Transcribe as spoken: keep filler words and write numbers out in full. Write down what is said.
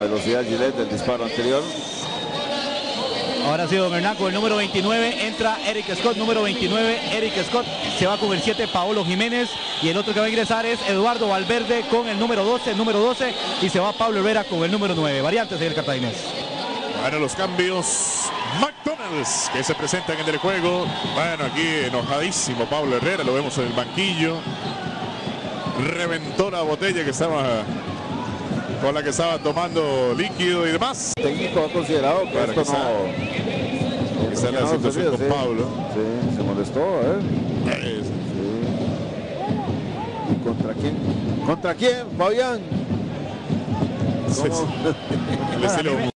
Velocidad Gillette del disparo anterior. Ahora sí, don Hernán, con el número veintinueve entra Eric Scott, número veintinueve, Eric Scott, se va con el siete, Paolo Jiménez, y el otro que va a ingresar es Eduardo Valverde con el número doce, el número doce, y se va Pablo Herrera con el número nueve. Variantes en el cartaginés. Bueno, los cambios. McDonald's que se presentan en el juego. Bueno, aquí enojadísimo Pablo Herrera, lo vemos en el banquillo. Reventó la botella que estaba con la que estaba tomando líquido y demás. El técnico ha considerado que Claro, esto que no... Está en la situación con sí, Pablo. Sí, se molestó, ¿eh? Eh, Sí. ¿Y contra quién? ¿Contra quién, Fabián? sí, sí. ¿Cómo? El estilo